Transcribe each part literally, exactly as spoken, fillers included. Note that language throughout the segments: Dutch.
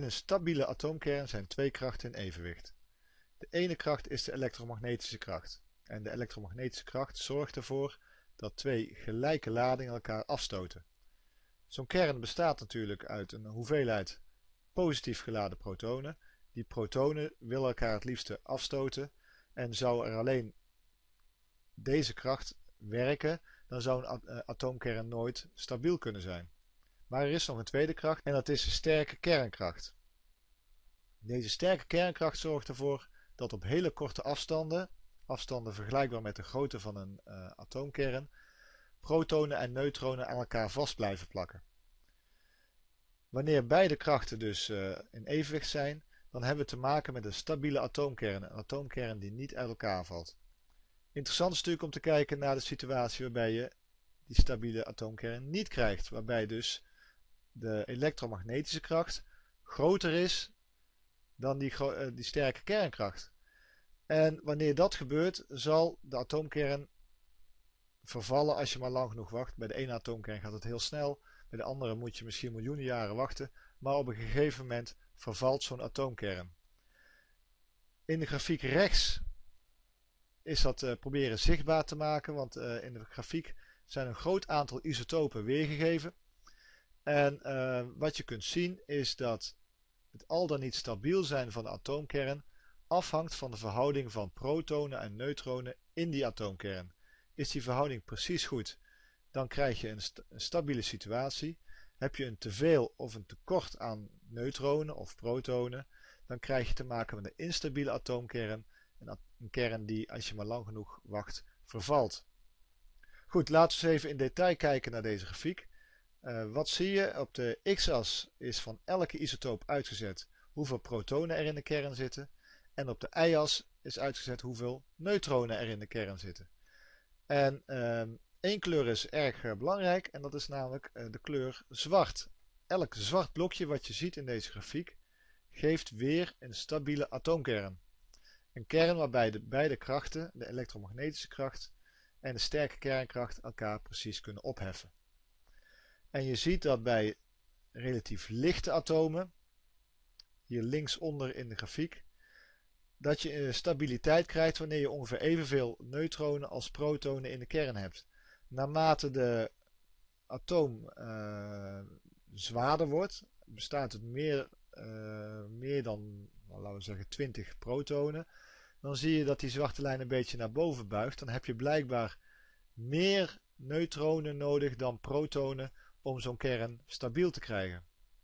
een stabiele atoomkern zijn twee krachten in evenwicht. De ene kracht is de elektromagnetische kracht. En de elektromagnetische kracht zorgt ervoor dat twee gelijke ladingen elkaar afstoten. Zo'n kern bestaat natuurlijk uit een hoeveelheid positief geladen protonen. Die protonen willen elkaar het liefste afstoten. En zou er alleen deze kracht werken, dan zou een atoomkern nooit stabiel kunnen zijn. Maar er is nog een tweede kracht en dat is de sterke kernkracht. Deze sterke kernkracht zorgt ervoor dat op hele korte afstanden, afstanden vergelijkbaar met de grootte van een uh, atoomkern, protonen en neutronen aan elkaar vast blijven plakken. Wanneer beide krachten dus uh, in evenwicht zijn, dan hebben we te maken met een stabiele atoomkern, een atoomkern die niet uit elkaar valt. Interessant is natuurlijk om te kijken naar de situatie waarbij je die stabiele atoomkern niet krijgt, waarbij dus de elektromagnetische kracht groter is dan die, uh, die sterke kernkracht. En wanneer dat gebeurt, zal de atoomkern vervallen als je maar lang genoeg wacht. Bij de ene atoomkern gaat het heel snel, bij de andere moet je misschien miljoenen jaren wachten, maar op een gegeven moment vervalt zo'n atoomkern. In de grafiek rechts is dat uh, proberen zichtbaar te maken, want uh, in de grafiek zijn een groot aantal isotopen weergegeven. En uh, wat je kunt zien is dat het al dan niet stabiel zijn van de atoomkern afhangt van de verhouding van protonen en neutronen in die atoomkern. Is die verhouding precies goed, dan krijg je een, st een stabiele situatie. Heb je een teveel of een tekort aan neutronen of protonen, dan krijg je te maken met een instabiele atoomkern. Een, een kern die, als je maar lang genoeg wacht, vervalt. Goed, laten we eens even in detail kijken naar deze grafiek. Uh, wat zie je? Op de x-as is van elke isotoop uitgezet hoeveel protonen er in de kern zitten. En op de y-as is uitgezet hoeveel neutronen er in de kern zitten. En uh, één kleur is erg uh, belangrijk en dat is namelijk uh, de kleur zwart. Elk zwart blokje wat je ziet in deze grafiek geeft weer een stabiele atoomkern. Een kern waarbij de beide krachten, de elektromagnetische kracht en de sterke kernkracht, elkaar precies kunnen opheffen. En je ziet dat bij relatief lichte atomen, hier linksonder in de grafiek, dat je stabiliteit krijgt wanneer je ongeveer evenveel neutronen als protonen in de kern hebt. Naarmate de atoom uh, zwaarder wordt, bestaat het meer, uh, meer dan, nou, laten we zeggen, twintig protonen. Dan zie je dat die zwarte lijn een beetje naar boven buigt. Dan heb je blijkbaar meer neutronen nodig dan protonen om zo'n kern stabiel te krijgen.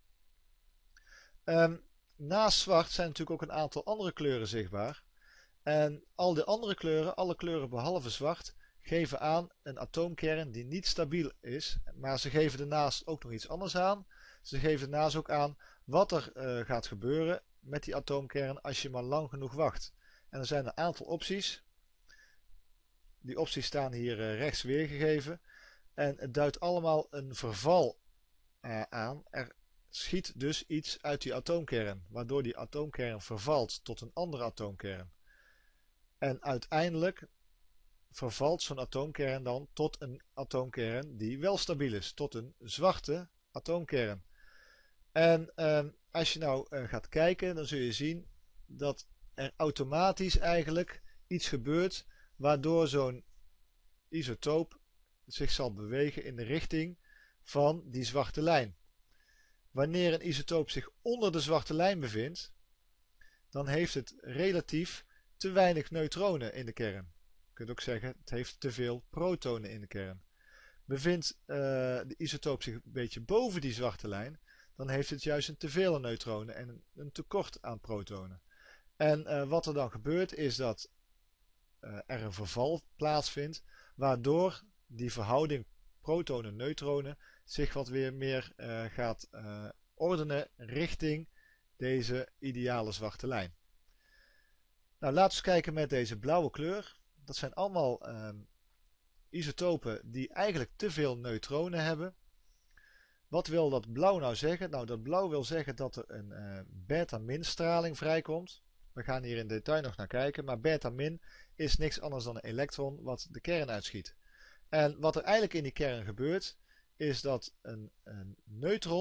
Um, naast zwart zijn natuurlijk ook een aantal andere kleuren zichtbaar. En al de andere kleuren, alle kleuren behalve zwart, geven aan een atoomkern die niet stabiel is. Maar ze geven daarnaast ook nog iets anders aan. Ze geven daarnaast ook aan wat er uh, gaat gebeuren met die atoomkern als je maar lang genoeg wacht. En er zijn een aantal opties. Die opties staan hier uh, rechts weergegeven. En het duidt allemaal een verval uh, aan. Er schiet dus iets uit die atoomkern, waardoor die atoomkern vervalt tot een andere atoomkern. En uiteindelijk vervalt zo'n atoomkern dan tot een atoomkern die wel stabiel is, tot een zwarte atoomkern. En uh, als je nou uh, gaat kijken, dan zul je zien dat er automatisch eigenlijk iets gebeurt waardoor zo'n isotoop zich zal bewegen in de richting van die zwarte lijn. Wanneer een isotoop zich onder de zwarte lijn bevindt, dan heeft het relatief te weinig neutronen in de kern. Je kunt ook zeggen, het heeft te veel protonen in de kern. Bevindt uh, de isotoop zich een beetje boven die zwarte lijn, dan heeft het juist een teveel aan neutronen en een, een tekort aan protonen. En uh, wat er dan gebeurt is dat uh, er een verval plaatsvindt, waardoor die verhouding protonen-neutronen zich wat weer meer uh, gaat uh, ordenen richting deze ideale zwarte lijn. Nou, laten we eens kijken met deze blauwe kleur. Dat zijn allemaal uh, isotopen die eigenlijk te veel neutronen hebben. Wat wil dat blauw nou zeggen? Nou, dat blauw wil zeggen dat er een uh, beta-min straling vrijkomt. We gaan hier in detail nog naar kijken, maar beta-min is niks anders dan een elektron wat de kern uitschiet. En wat er eigenlijk in die kern gebeurt, is dat een, een neutron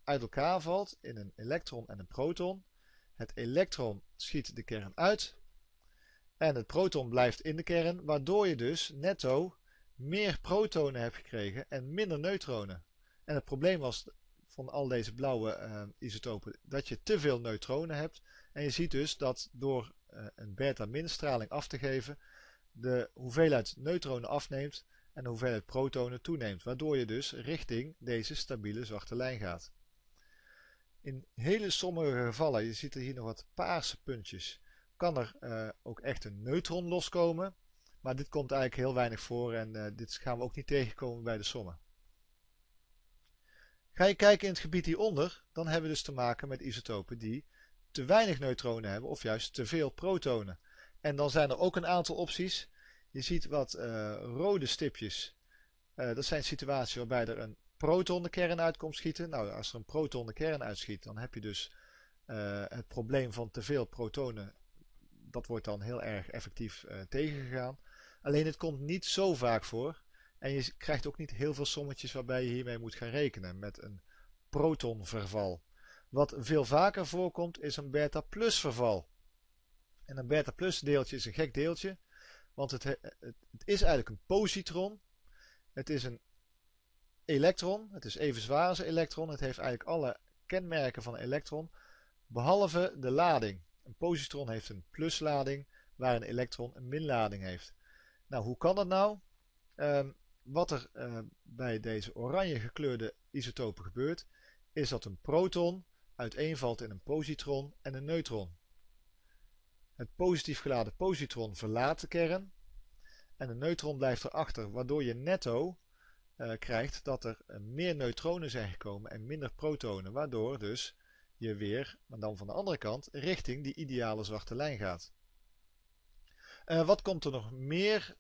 uit elkaar valt in een elektron en een proton. Het elektron schiet de kern uit en het proton blijft in de kern, waardoor je dus netto meer protonen hebt gekregen en minder neutronen. En het probleem was van al deze blauwe uh, isotopen dat je te veel neutronen hebt. En je ziet dus dat door uh, een beta-min straling af te geven, de hoeveelheid neutronen afneemt en de hoeveelheid protonen toeneemt. Waardoor je dus richting deze stabiele zwarte lijn gaat. In hele sommige gevallen, je ziet er hier nog wat paarse puntjes, kan er uh, ook echt een neutron loskomen. Maar dit komt eigenlijk heel weinig voor en uh, dit gaan we ook niet tegenkomen bij de sommen. Ga je kijken in het gebied hieronder, dan hebben we dus te maken met isotopen die te weinig neutronen hebben of juist te veel protonen. En dan zijn er ook een aantal opties. Je ziet wat uh, rode stipjes. Uh, dat zijn situaties waarbij er een proton de kern uit komt schieten. Nou, als er een proton de kern uitschiet, dan heb je dus uh, het probleem van te veel protonen. Dat wordt dan heel erg effectief uh, tegengegaan. Alleen het komt niet zo vaak voor. En je krijgt ook niet heel veel sommetjes waarbij je hiermee moet gaan rekenen met een protonverval. Wat veel vaker voorkomt is een beta-plus verval. En een beta-plus deeltje is een gek deeltje. Want het, het, het is eigenlijk een positron. Het is een elektron. Het is even zwaar als een elektron. Het heeft eigenlijk alle kenmerken van een elektron. Behalve de lading. Een positron heeft een pluslading, waar een elektron een minlading heeft. Nou, hoe kan dat nou? Um, wat er uh, bij deze oranje gekleurde isotopen gebeurt, is dat een proton uiteenvalt in een positron en een neutron. Het positief geladen positron verlaat de kern en een neutron blijft erachter, waardoor je netto uh, krijgt dat er uh, meer neutronen zijn gekomen en minder protonen, waardoor dus je weer, maar dan van de andere kant, richting die ideale zwarte lijn gaat. Uh, wat komt er nog meer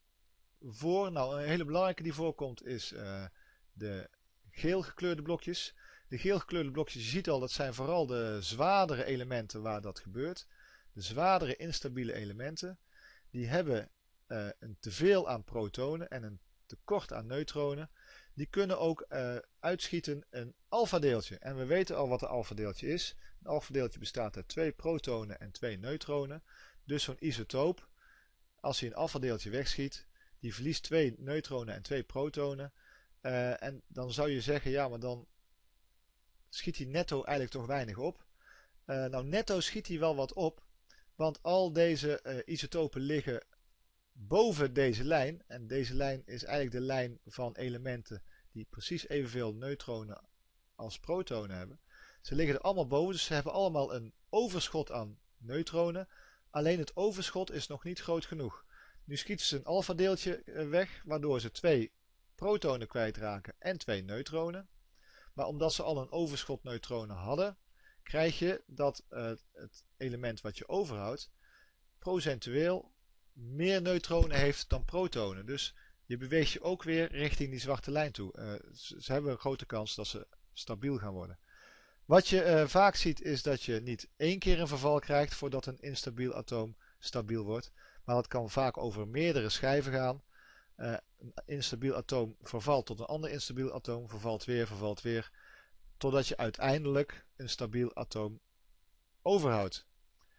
voor? Nou, een hele belangrijke die voorkomt is uh, de geel gekleurde blokjes. De geel gekleurde blokjes, je ziet al, dat zijn vooral de zwaardere elementen waar dat gebeurt. De zwaardere instabiele elementen, die hebben uh, een teveel aan protonen en een tekort aan neutronen. Die kunnen ook uh, uitschieten een alfadeeltje. En we weten al wat een alfadeeltje is. Een alfadeeltje bestaat uit twee protonen en twee neutronen. Dus zo'n isotoop, als hij een alfadeeltje wegschiet, die verliest twee neutronen en twee protonen. Uh, en dan zou je zeggen, ja, maar dan schiet hij netto eigenlijk toch weinig op. Uh, nou, netto schiet hij wel wat op, want al deze uh, isotopen liggen boven deze lijn. En deze lijn is eigenlijk de lijn van elementen die precies evenveel neutronen als protonen hebben. Ze liggen er allemaal boven, dus ze hebben allemaal een overschot aan neutronen. Alleen het overschot is nog niet groot genoeg. Nu schieten ze een alfadeeltje weg, waardoor ze twee protonen kwijtraken en twee neutronen. Maar omdat ze al een overschot neutronen hadden, krijg je dat uh, het element wat je overhoudt procentueel meer neutronen heeft dan protonen. Dus je beweegt je ook weer richting die zwarte lijn toe. Uh, ze, ze hebben een grote kans dat ze stabiel gaan worden. Wat je uh, vaak ziet is dat je niet één keer een verval krijgt voordat een instabiel atoom stabiel wordt. Maar dat kan vaak over meerdere schijven gaan. Uh, een instabiel atoom vervalt tot een ander instabiel atoom, vervalt weer, vervalt weer. Totdat je uiteindelijk een stabiel atoom overhoudt.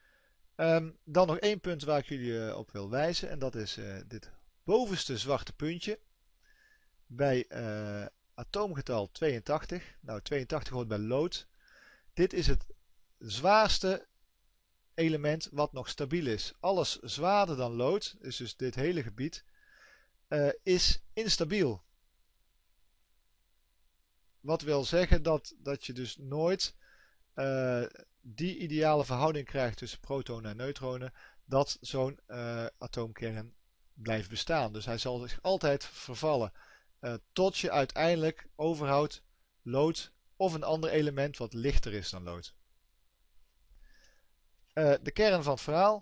Um, dan nog één punt waar ik jullie op wil wijzen. En dat is uh, dit bovenste zwarte puntje. Bij uh, atoomgetal tweeëntachtig. Nou, tweeëntachtig hoort bij lood. Dit is het zwaarste element wat nog stabiel is. Alles zwaarder dan lood, dus, dus dit hele gebied, uh, is instabiel. Wat wil zeggen dat, dat je dus nooit uh, die ideale verhouding krijgt tussen protonen en neutronen, dat zo'n uh, atoomkern blijft bestaan. Dus hij zal zich altijd vervallen uh, tot je uiteindelijk overhoudt lood of een ander element wat lichter is dan lood. Uh, de kern van het verhaal.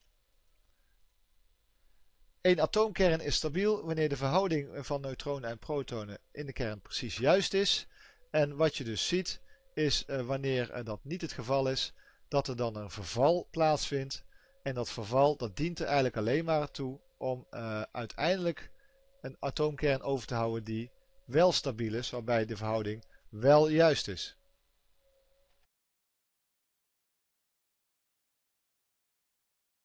Een atoomkern is stabiel wanneer de verhouding van neutronen en protonen in de kern precies juist is. En wat je dus ziet is uh, wanneer uh, dat niet het geval is, dat er dan een verval plaatsvindt. En dat verval dat dient er eigenlijk alleen maar toe om uh, uiteindelijk een atoomkern over te houden die wel stabiel is, waarbij de verhouding wel juist is.